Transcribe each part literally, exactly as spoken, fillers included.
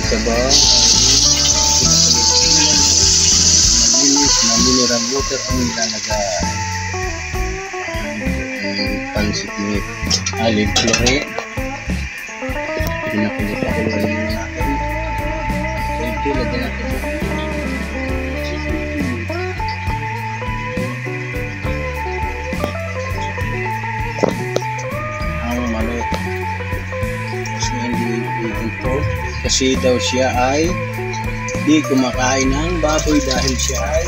sabaw malinis na mineral water ang nilalagay. Pansit ni olive flore. Pinakulit-kulit na natin. Ito, lagyan natin. Ang manok. Kasi hindi ito. Kasi daw siya ay di kumakain ng baboy dahil siya ay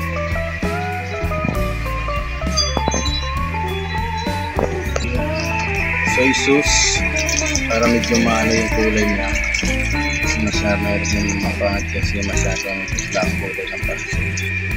soy sauce para medyo maano yung kulay niya. Masyadong rin yung mapangit kasi masyadong lang kulay ng pansit.